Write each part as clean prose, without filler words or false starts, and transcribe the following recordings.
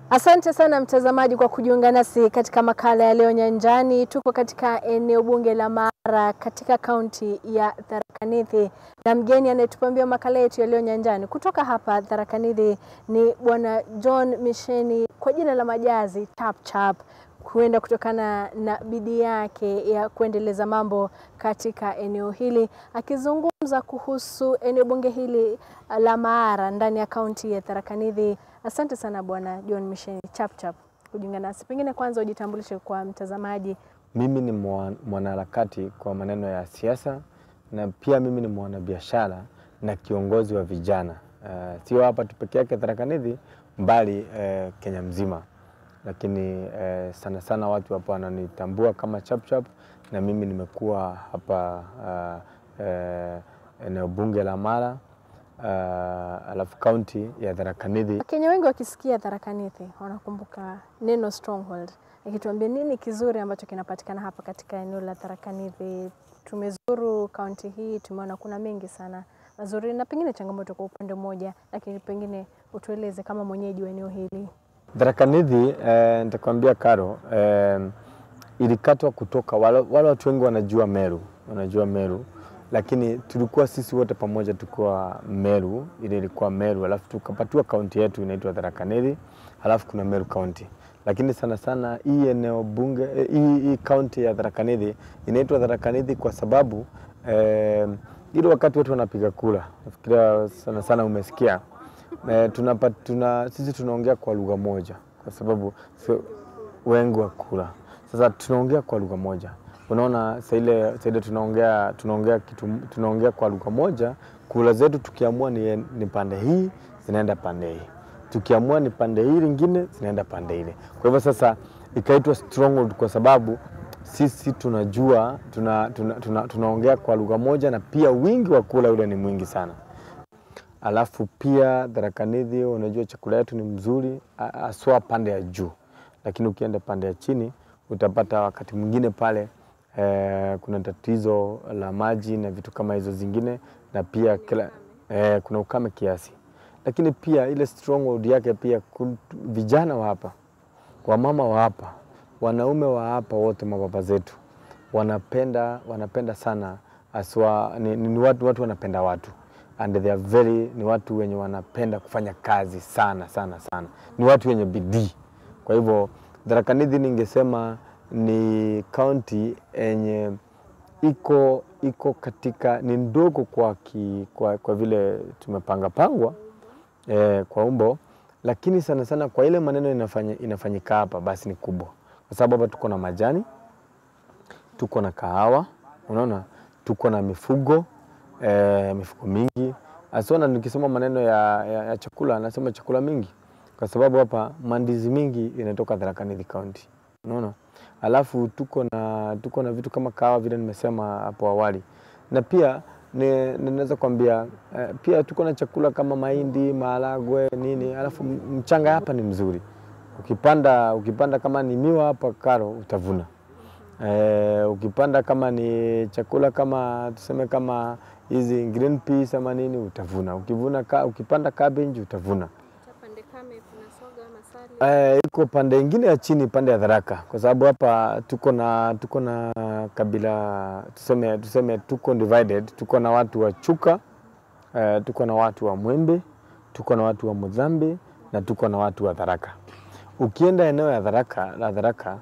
Asante sana mtazamaji kwa kujiunga nasi katika makala ya leo nyanjani. Tuko katika eneo bunge la Mara katika kaunti ya Tharaka Nithi, na mgeni anayetupambia makala yetu ya leo nyanjani kutoka hapa Tharaka Nithi ni Bwana John Misheni, kwa jina la majazi Chap Chap, huenda kutokana na bidii yake ya kuendeleza mambo katika eneo hili, akizungumza kuhusu eneo bunge hili la Mara ndani ya kaunti ya Tharaka Nithi. Asante sana Bwana John Misheni Chap Chap kujiunga nasi. Pengine kwanza ujitambulishe kwa mtazamaji. Mimi ni mwanaharakati kwa maneno ya siasa, na pia mimi ni mwanabiashara na kiongozi wa vijana. Sio hapa tu peke yake Tharaka Nithi, mbali Kenya mzima. Lakini sana sana watu hapa wananitambua kama Chap Chap, na mimi nimekuwa hapa eneo bunge la Mara, alafu kaunti ya Tharaka Nithi. Kenya wengi wakisikia Tharaka Nithi wanakumbuka neno stronghold. Ikituambia nini kizuri ambacho kinapatikana hapa katika eneo la Tharaka Nithi? Tumezuru kaunti hii, tumeona kuna mengi sana mazuri na pengine changamoto kwa upande mmoja, lakini pengine utueleze kama mwenyeji wa eneo hili. Tharaka Nithi, nitakwambia Karo, ilikatwa kutoka wale watu wengi wanajua Meru, lakini tulikuwa sisi wote pamoja tukua Meru, ilikuwa Meru, alafu tukapatiwa kaunti yetu inaitwa Tharaka Nithi, alafu kuna Meru County. Lakini sana sana hii eneo bunge, hii kaunti ya Tharaka Nithi inaitwa Tharaka Nithi kwa sababu ile wakati watu wanapiga kura, nafikiria sana sana umesikia, sisi tunaongea kwa lugha moja kwa sababu wengi wa kura. Sasa tunaongea kwa lugha moja. Unaona saile tunaongea kwa lugha moja. Kura zetu tukiamua ni pande hii zinaenda pande hii, tukiamua ni pande hii nyingine zinaenda pande ile. Kwa hivyo sasa ikaitwa stronghold kwa sababu sisi tunajua tunaongea kwa lugha moja, na pia wingi wa kura ule ni mwingi sana. Alafu pia Tharaka Nithi, unajua chakula yetu ni mzuri aswa pande ya juu, lakini ukienda pande ya chini utapata wakati mwingine pale kuna tatizo la maji na vitu kama hizo zingine, na pia kuna ukame kiasi. Lakini pia ile stronghold yake pia vijana wa hapa, wamama wa hapa, wanaume wa hapa, wote mababa zetu wanapenda sana aswa ni watu wanapenda watu, and they are ni watu wenye wanapenda kufanya kazi sana. Ni watu wenye bidii. Kwa hivyo Tharaka Nithi ningesema ni county enye iko katika, ni ndogo kwa vile tumepangwa kwa umbo, lakini sana sana kwa ile maneno inafanyika hapa basi ni kubwa. Kwa sababu hapa tuko na majani, tuko na kahawa, unaona, tuko na mifugo mingi. Asona nikisema maneno ya chakula, nasema chakula mingi kwa sababu hapa mandizi mingi inatoka Tharaka Nithi County, unaona. Alafu tuko na vitu kama kahawa vile nimesema hapo awali, na pia ninaweza kuambia pia tuko na chakula kama mahindi, maharagwe, nini. Alafu mchanga hapa ni mzuri, ukipanda kama ni miwa hapa Karo utavuna. Ukipanda kama ni chakula kama tuseme kama hizi green peas ama nini utavuna. Ukipanda cabbage utavuna. Pande kame kuna soga masali. Iko pande nyingine ya chini, pande ya Tharaka, kwa sababu hapa tuko na kabila, tuseme tuko divided. Tuko na watu wa Chuka, tuko na watu wa Mwembe, tuko na watu wa Muzambi, na tuko na watu wa Tharaka. Ukienda eneo ya Tharaka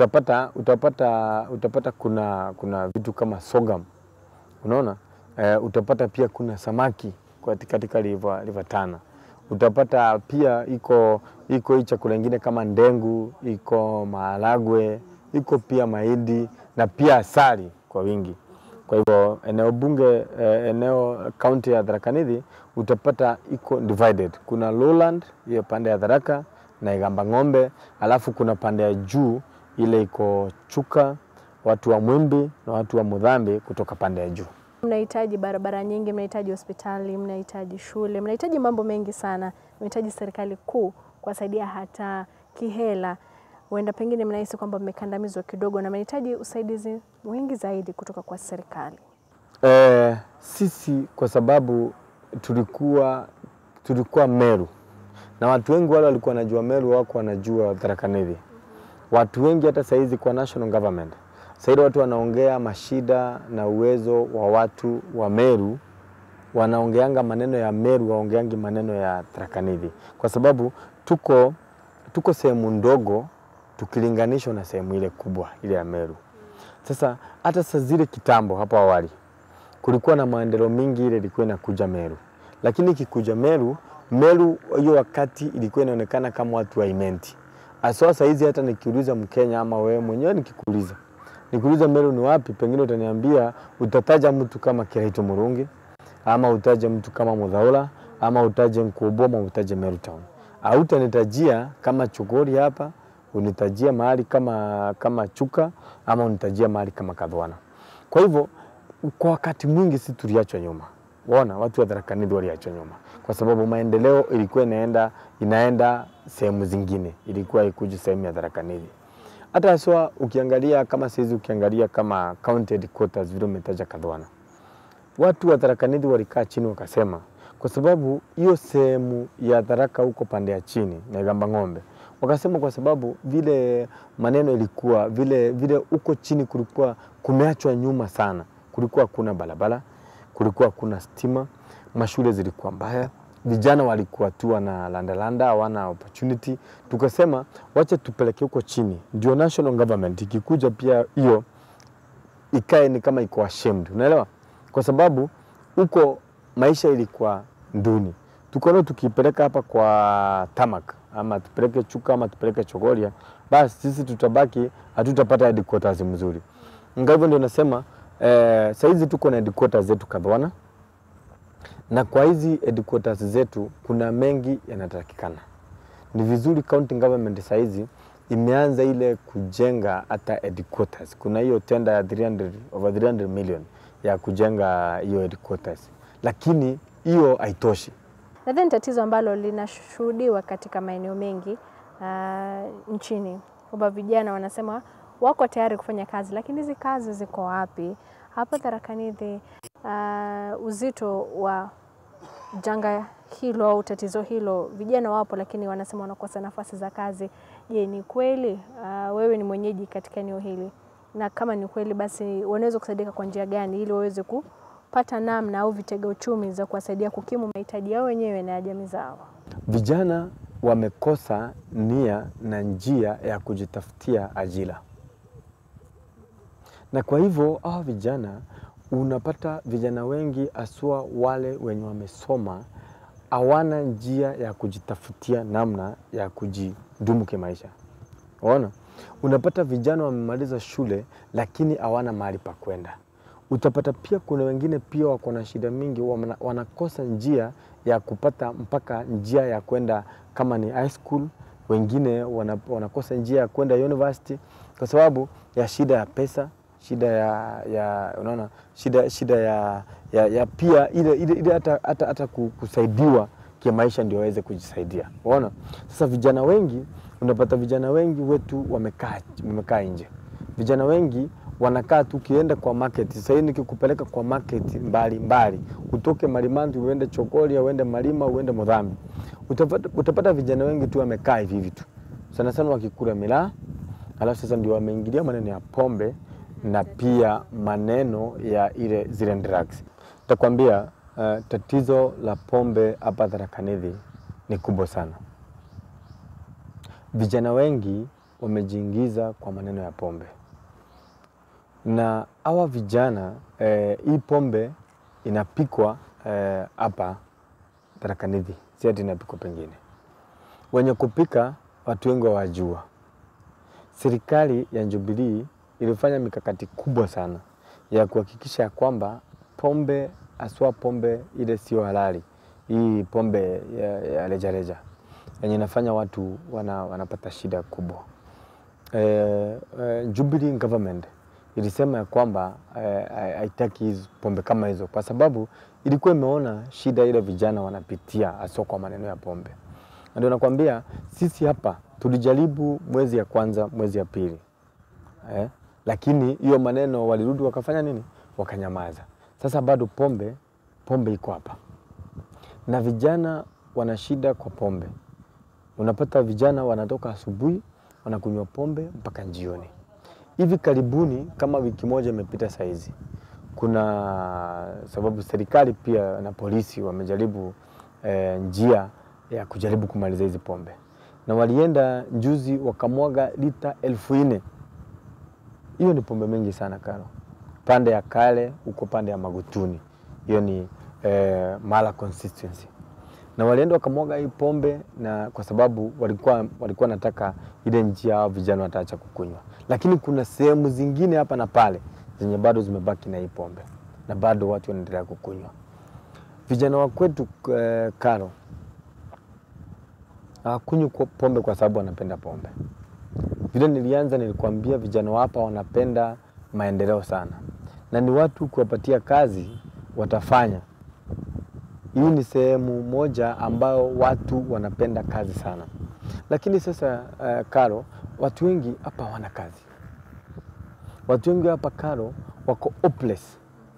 utapata kuna vitu kama sogam, unaona. Utapata pia kuna samaki katika river Tana. Utapata pia iko hii chakula ingine kama ndengu, iko maharagwe, iko pia mahindi na pia asali kwa wingi. Kwa hivyo eneo county ya Tharaka Nithi utapata iko divided. Kuna lowland hiyo pande ya Tharaka na Igamba Ng'ombe, alafu kuna pande ya juu ile iko Chuka, watu wa Mwimbi na watu wa Mudhambi kutoka pande ya juu. Mnahitaji barabara nyingi, mnahitaji hospitali, mnahitaji shule, mnahitaji mambo mengi sana. Mnahitaji serikali kuu kuwasaidia hata kihela. Huenda pengine mnahisi kwamba mmekandamizwa kidogo na mnahitaji usaidizi mwingi zaidi kutoka kwa serikali. Sisi kwa sababu tulikuwa Meru, na watu wengi wale walikuwa wanajua Meru wako wanajua Tharaka Nithi. Watu wengi hata saizi kwa national government, sasa watu wanaongea mashida na uwezo wa watu wa Meru, wanaongeanga maneno ya Meru, waongeangi maneno ya Tharaka Nithi, kwa sababu tuko sehemu ndogo tukilinganishwa na sehemu ile kubwa ile ya Meru. Sasa hata saa zile kitambo hapo awali kulikuwa na maendeleo mingi ile ilikuwa inakuja Meru, lakini ikikuja Meru hiyo wakati ilikuwa inaonekana kama watu wa imenti. Sasa hizi hata nikiuliza Mkenya ama wewe mwenyewe nikuuliza Meru ni wapi, pengine utaniambia, utataja mtu kama Kiraito Murungi, ama utaje mtu kama Muthaura, ama utaje Nkubo, ama utaje Meru Town. Hautanitajia kama Chugori hapa, unitajia mahali kama Chuka, ama unitajia mahali kama Kadhwana. Kwa hivyo kwa wakati mwingi si tuliachwa nyuma. Waona watu wa Tharaka Nithi waliachwa nyuma kwa sababu maendeleo ilikuwa inaenda sehemu zingine, ilikuwa ikuja sehemu ya Tharaka Nithi. Hata haswa ukiangalia kama sisi, ukiangalia kama county headquarters vile umetaja Kadhwana, watu wa Tharaka Nithi walikaa chini wakasema, kwa sababu hiyo sehemu ya Tharaka huko pande ya chini na Gamba Ng'ombe, wakasema kwa sababu vile maneno ilikuwa vile huko chini kulikuwa kumeachwa nyuma sana, kulikuwa kuna barabara, kulikuwa kuna stima, mashule zilikuwa mbaya, vijana walikuwa tu wana landa hawana opportunity. Tukasema wacha tupeleke huko chini, ndio national government ikikuja pia hiyo ikae ni kama iko ashamed, unaelewa? Kwa sababu huko maisha ilikuwa nduni. Tukaona tukipeleka hapa kwa Tamak, ama tupeleke Chuka, ama tupeleke Chogoria, basi sisi tutabaki hatutapata headquarters mzuri. Nga hivyo ndio nasema saizi tuko na headquarters zetu Kadhwana, na kwa hizi headquarters zetu kuna mengi yanatakikana. Ni vizuri county government saizi imeanza ile kujenga hata headquarters. Kuna hiyo tenda ya over 300 million ya kujenga hiyo headquarters, lakini hiyo haitoshi. Nadhani tatizo ambalo linashuhudiwa katika maeneo mengi nchini, kwamba vijana wanasema wako tayari kufanya kazi, lakini hizi kazi ziko wapi? Hapa Tharaka Nithi uzito wa janga hilo au tatizo hilo, vijana wapo lakini wanasema wanakosa nafasi za kazi. Je, ni kweli? Wewe ni mwenyeji katika eneo hili, na kama ni kweli basi wanaweza kusaidika kwa njia gani ili waweze kupata namna au vitega uchumi za kuwasaidia kukimu mahitaji yao wenyewe na jamii zao? Vijana wamekosa nia na njia ya kujitafutia ajira, na kwa hivyo vijana, unapata vijana wengi aswa wale wenye wamesoma hawana njia ya kujitafutia namna ya kujidumu kimaisha. Unaona? Unapata vijana wamemaliza shule lakini hawana mahali pa kwenda. Utapata pia kuna wengine pia wako na shida mingi, wanakosa njia ya kupata mpaka njia ya kwenda kama ni high school, wengine wanakosa njia ya kwenda university kwa sababu ya shida ya pesa, shida ya unaona, shida ya pia ile hata kusaidiwa kwa maisha ndio waweze kujisaidia. Unaona? Sasa vijana wengi, unapata vijana wengi wetu wamekaa nje. Vijana wengi wanakaa tu, kienda kwa market. Sasa hivi nikikupeleka kwa market mbali, utoke Malimandu uende Chogoria, uende Malima, uende Mudhambi, utapata vijana wengi tu wamekaa hivi tu. Sana wakikula miraa, alafu sasa ndio wameingilia maneno ya pombe na pia maneno ya zile drugs. Nitakwambia tatizo la pombe hapa Tharaka Nithi ni kubwa sana. Vijana wengi wamejiingiza kwa maneno ya pombe. Na hawa vijana hii pombe inapikwa hapa Tharaka Nithi, si ati inapikwa pengine. Wenye kupika watu wengi wajua. Serikali ya Jubilee ilifanya mikakati kubwa sana ya kuhakikisha kwamba pombe, aswa pombe ile sio halali, hii pombe ya rejareja yenye inafanya watu wanapata shida kubwa. Jubilee government ilisema ya kwamba haitaki hizo pombe kama hizo, kwa sababu ilikuwa imeona shida ile vijana wanapitia aswa kwa maneno ya pombe. Ndio nakwambia sisi hapa tulijaribu mwezi ya kwanza, mwezi ya pili, lakini hiyo maneno walirudi wakafanya nini? Wakanyamaza. Sasa bado pombe iko hapa, na vijana wana shida kwa pombe. Unapata vijana wanatoka asubuhi, wanakunywa pombe mpaka jioni. Hivi karibuni kama wiki moja imepita saizi, kuna sababu serikali pia na polisi wamejaribu njia ya kujaribu kumaliza hizi pombe. Na walienda juzi wakamwaga lita 4,000. Hiyo ni pombe mingi sana Karo. Pande ya Kale, uko pande ya Magutuni. Hiyo ni Mala consistency. Na walienda wakamwaga hii pombe na kwa sababu walikuwa nataka ile njia hao vijana wataacha kukunywa. Lakini kuna sehemu zingine hapa na pale zenye bado zimebaki na hii pombe na bado watu wanaendelea kukunywa. Vijana wa kwetu Karo hawakunywi pombe kwa sababu wanapenda pombe. Vile nilianza nilikwambia vijana hapa wanapenda maendeleo sana. Na ni watu kuwapatia kazi watafanya. Hii ni sehemu moja ambao watu wanapenda kazi sana. Lakini sasa Karo, watu wengi hapa hawana kazi. Watu wengi hapa Karo wako hopeless.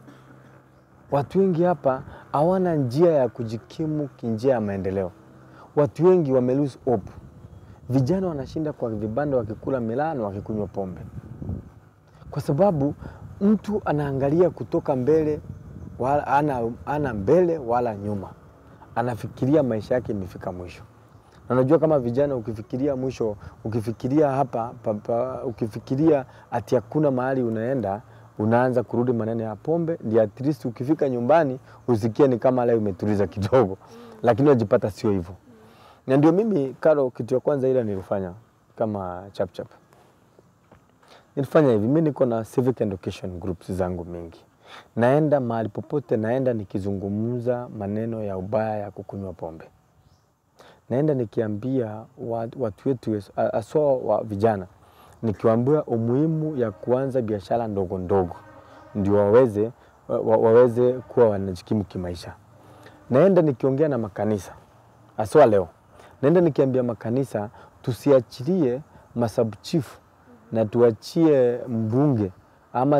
Watu wengi hapa hawana njia ya kujikimu kinjia ya maendeleo. Watu wengi wame lose hope. Vijana wanashinda kwa vibanda wakikula milano wakikunywa pombe. Kwa sababu mtu anaangalia kutoka mbele, wala ana mbele wala nyuma. Anafikiria maisha yake imefika mwisho. Na unajua kama vijana ukifikiria mwisho, ukifikiria hapa, ukifikiria ati hakuna mahali unaenda, unaanza kurudi maneno ya pombe, ndio at least ukifika nyumbani usikie ni kama leo umetuliza kidogo. Lakini unajipata sio hivyo. Na ndio mimi Karo, kitu ya kwanza ile nilifanya kama chap. Nilifanya hivi, mimi niko na civic education groups zangu mingi. Naenda mahali popote, naenda nikizungumza maneno ya ubaya ya kukunywa pombe. Naenda nikiambia watu wetu aswa wa vijana, nikiwaambia umuhimu ya kuanza biashara ndogo ndogo ndio waweze kuwa wanajikimu kimaisha. Naenda nikiongea na makanisa aswa leo. Naenda nikiambia makanisa tusiachilie masabuchifu na tuachie mbunge ama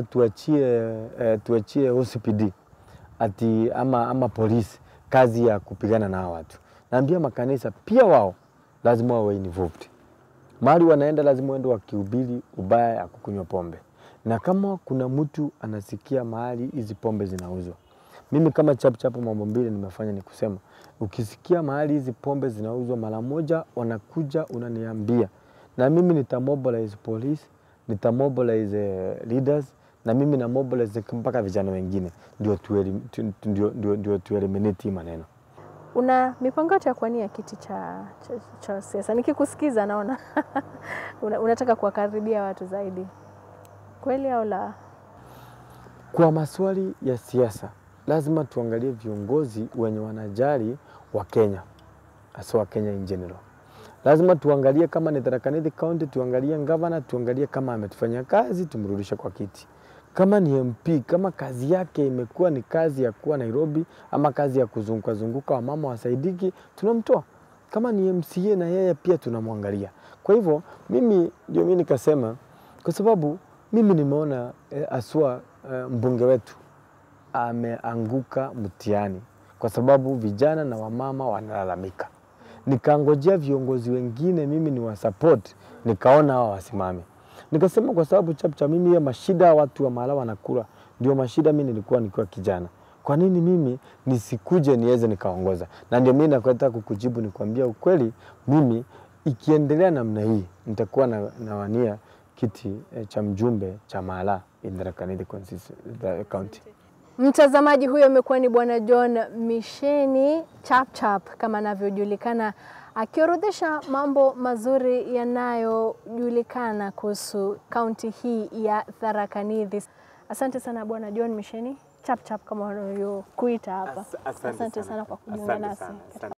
tuachie OCPD ati ama polisi kazi ya kupigana na watu. Naambia makanisa pia wao lazima wawe involved. Mahali wanaenda lazima waende wakihubiri ubaya ya kukunywa pombe. Na kama kuna mtu anasikia mahali hizi pombe zinauzwa, mimi kama chap mambo mbili nimefanya ni kusema, ukisikia mahali hizi pombe zinauzwa mara moja wanakuja unaniambia. Na mimi nitamobilize police, nitamobilize leaders, na mimi na mobilize mpaka vijana wengine ndio tueliminate maneno. Una mipango ya kuwania kiti cha siasa? Nikikusikiza naona unataka kuwakaribia watu zaidi. Kweli au la? Kwa maswali ya siasa, lazima tuangalie viongozi wenye wanajali wa Kenya, hasa wa Kenya in general. Lazima tuangalie kama ni Tharaka Nithi County, tuangalie governor, tuangalie kama ametufanyia kazi, tumrudishe kwa kiti. Kama ni MP, kama kazi yake imekuwa ni kazi ya kuwa Nairobi ama kazi ya kuzunguka wamama wasaidiki, tunamtoa. Kama ni MCA na yeye pia tunamwangalia. Kwa hivyo mimi nikasema, kwa sababu mimi nimeona aswa mbunge wetu ameanguka mtihani kwa sababu vijana na wamama wanalalamika. Nikangojea viongozi wengine mimi ni wa support, nikaona hawa wasimame. Nikasema kwa sababu chap mimi ya mashida watu wa Mala wanakula, ndio mashida mimi nilikuwa nikiwa kijana. Kwa nini mimi nisikuje niweze nikaongoza? Na ndio mimi nataka kukujibu nikwambia ukweli, mimi ikiendelea namna hii nitakuwa nawania kiti cha mjumbe cha Mala in Tharaka Nithi County. Mtazamaji, huyo amekuwa ni Bwana John Misheni Chap kama anavyojulikana, akiorodhesha mambo mazuri yanayojulikana kuhusu kaunti hii ya Tharaka Nithi. Asante sana Bwana John Misheni Chap kama wanavyokuita hapa. Asante sana kwa kujiunga nasi.